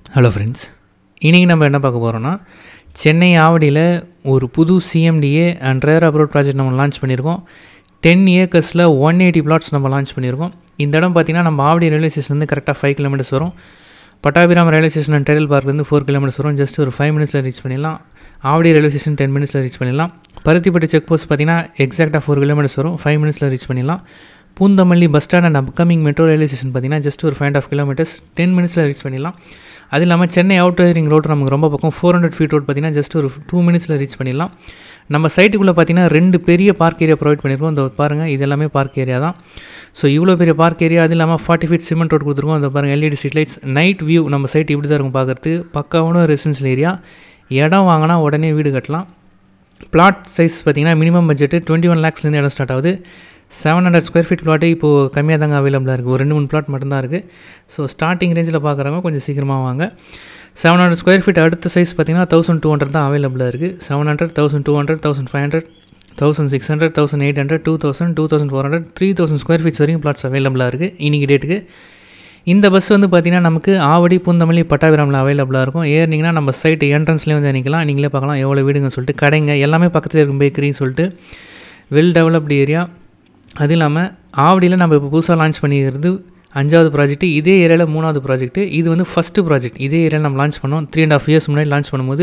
Hello friends, இன்றைக்கி நம்ம என்ன பார்க்க போகிறோன்னா சென்னை ஆவடியில் ஒரு புது CMDA and RERA Approved project நம்ம லான்ச் பண்ணியிருக்கோம். 10 ஏக்கர்ஸில் 180 plots நம்ம லான்ச் பண்ணியிருக்கோம். இந்த இடம் பார்த்திங்கன்னா நம்ம ஆவடி ரயில்வே ஸ்டேஷன்லேருந்து கரெக்டாக 5 kilometers வரும். Pattabiram railway station and Tidel பார்க்லேருந்து 4 kilometers வரும். ஜஸ்ட் ஒரு 5 minutesல ரீச் பண்ணிடலாம். ஆவடி ரயில்வே ஸ்டேஷன் 10 minutesல ரீச் பண்ணிடலாம். பருத்திப்பட்டு செக் போஸ்ட் பார்த்திங்கன்னா எக்ஸாக்டாக 4 kilometers வரும். 5 minutesல ரீச் பண்ணிடலாம். Poonamallee bus stand and upcoming metro railway station பார்த்திங்கன்னா ஜஸ்ட் ஒரு 5.5 kilometers 10 minutesல ரீச் பண்ணிடலாம். அது இல்லாமல் சென்னை அவுட்டர் ரிங் ரோடு நமக்கு ரொம்ப பக்கம் 400 feet ரோடு பார்த்திங்கன்னா ஜஸ்ட் ஒரு 2 minutesல ரீச் பண்ணிடலாம். நம்ம சைட்டுக்குள்ளே பார்த்திங்கன்னா 2 பெரிய பார்க் ஏரியா ப்ரொவைட் பண்ணியிருக்கோம். இந்த பாருங்கள், இது எல்லாமே பார்க் ஏரியா தான். ஸோ இவ்வளோ பெரிய பார்க் ஏரியா, அது இல்லாமல் 40 feet சிமெண்ட் ரோடு கொடுத்துருக்கோம். அந்த பாருங்கள், LED street lights, night view. நம்ம சைட் இப்படி தான் இருக்கும் பார்க்குறது. பக்காவான ரெசிடென்ஷியல் ஏரியா. இடம் வாங்கினா உடனே வீடு கட்டலாம். பிளாட் சைஸ் பார்த்திங்கன்னா மினிமம் பட்ஜெட்டு 21 lakhsலேருந்து இடம் ஸ்டார்ட் ஆகுது. 700 square feet பிளாட்டு இப்போது கம்மியாக தாங்க அவைலபிளாக இருக்குது. ஒரு 2-3 பிளாட் மட்டும்தான் இருக்குது. ஸோ ஸ்டார்டிங் ரேஞ்சில் பார்க்குறவங்க கொஞ்சம் சீக்கிரமாக வாங்க. 700 square feet அடுத்த சைஸ் பார்த்திங்கன்னா 1200 தான் அவைலபிளாக இருக்குது. 700, 1200, 1500, 1600, 1800, 2000, 2400, 3000 square feet வரைக்கும் பிளாட்ஸ் அவைலபிளாக இருக்குது இன்றைக்கி டேட்டுக்கு. இந்த பஸ் வந்து பார்த்திங்கன்னா நமக்கு ஆவடி, பூந்தமல்லி, பட்டாபிராமில் அவைலபிளாக இருக்கும். ஏறினீங்கன்னா நம்ம சைட்டு என்ட்ரன்ஸ்லேயே வந்து நிற்கலாம். நீங்களே பார்க்கலாம் எவ்வளோ வீடுங்கன்னு சொல்லிட்டு. கடைங்க எல்லாமே பக்கத்தில் இருக்கும், பேக்கரின்னு சொல்லிட்டு வெல் டெவலப்டு ஏரியா. அது இல்லாமல் ஆவடியில் நம்ம இப்போ புதுசாக லான்ச் பண்ணிக்கிறது 5வது ப்ராஜெக்ட்டு. இதே ஏரியாவில் 3வது ப்ராஜெக்ட்டு. இது வந்து ஃபஸ்ட்டு ப்ராஜெக்ட். இதே ஏரியாவில் நம்ம லான்ச் பண்ணோம். 3.5 years முன்னாடி லான்ச் பண்ணும்போது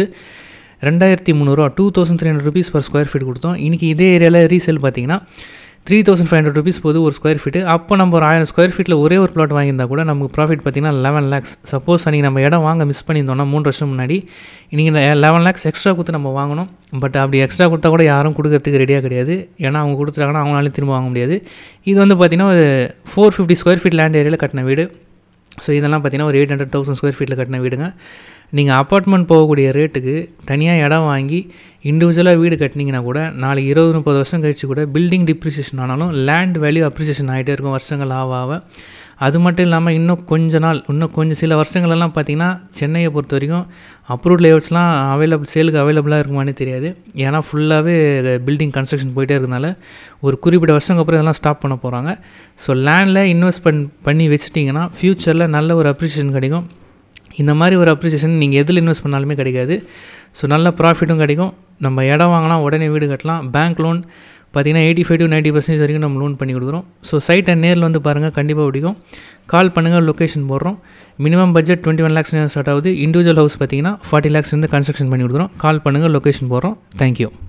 2300 ரூபா 2300 rupees per square feet கொடுத்தோம். இன்றைக்கி இதே ஏரியாவில் ரீசேல் பார்த்திங்கன்னா 3500 rupees போகுது ஒரு ஸ்கொயர் ஃபீட்டு. அப்போ நம்ம ஒரு 1000 square feetல ஒரே ஒரு பிளாட் வாங்கியிருந்தால் கூட நமக்கு ப்ராஃபிட் பார்த்திங்கன்னா 11 lakhs. சப்போஸ் அன்றைக்கி நம்ம இடம் வாங்க மிஸ் பண்ணியிருந்தோம்னா 3 வருஷம் முன்னாடி, இன்றைக்கி 11 lakhs எக்ஸ்ட்ரா கொடுத்து நம்ம வாங்கணும். பட் அப்படி எக்ஸ்ட்ரா கொடுத்தா கூட யாரும் கொடுக்கறதுக்கு ரெடியாக கிடையாது. ஏன்னா அவங்க கொடுத்துட்டாங்கன்னா அவங்களால திரும்ப வாங்க முடியாது. இது வந்து பார்த்திங்கன்னா ஒரு 450 square feet லேண்ட் ஏரியாவில் கட்டின வீடு. ஸோ இதெல்லாம் பார்த்திங்கன்னா ஒரு 800,000 square feetல கட்டின வீடுங்க. நீங்கள் அப்பார்ட்மெண்ட் போகக்கூடிய ரேட்டுக்கு தனியாக இடம் வாங்கி இண்டிவிஜுவலாக வீடு கட்டினீங்கன்னா கூட நாளைக்கு 20-30 வருஷம் கழிச்சு கூட பில்டிங் டிப்ரிசியேஷன் ஆனாலும் லேண்ட் வேல்யூ அப்ரிசியேஷன் ஆகிட்டே இருக்கும் வருஷங்கள் ஆக. அது மட்டும் இல்லாமல் இன்னும் கொஞ்சம் சில வருஷங்களெல்லாம் பார்த்திங்கன்னா சென்னையை பொறுத்த வரைக்கும் அப்ரூவ்ட் லேஅவுட்ஸ்லாம் சேலுக்கு அவைலபிளாக இருக்குமானே தெரியாது. ஏன்னா ஃபுல்லாகவே பில்டிங் கன்ஸ்ட்ரக்ஷன் போயிட்டே இருக்கிறதுனால ஒரு குறிப்பிட்ட வருஷத்துக்கு அப்புறம் இதெல்லாம் ஸ்டாப் பண்ண போகிறாங்க. ஸோ லேண்டில் இன்வெஸ்ட் பண்ணி வச்சுட்டிங்கன்னா ஃப்யூச்சரில் நல்ல ஒரு அப்ரிசியேஷன் கிடைக்கும். இந்த மாதிரி ஒரு அப்ரிசியேஷன் நீங்கள் எதில் இன்வெஸ்ட் பண்ணாலுமே கிடைக்காது. ஸோ நல்ல ப்ராஃபிட்டும் கிடைக்கும். நம்ம இடம் வாங்கினா உடனே வீடு கட்டலாம். பேங்க் லோன் பார்த்திங்கன்னா 85 to 90% வரைக்கும் நம்ம லோன் பண்ணி கொடுக்குறோம். ஸோ சைட்டை நேரில் வந்து பாருங்கள், கண்டிப்பாக பிடிக்கும். கால் பண்ணுங்கள், லொக்கேஷன் போடுறோம். மினிமம் பட்ஜெட் 21 lakhs ஸ்டார்ட் ஆகுது. இண்டிவிஜுவல் ஹவுஸ் பார்த்திங்கன்னா 40 lakhs கன்ஸ்ட்ரக்ஷன் பண்ணி கொடுக்குறோம். கால் பண்ணுங்கள், லொக்கேஷன் போடுறோம். தேங்க்யூ.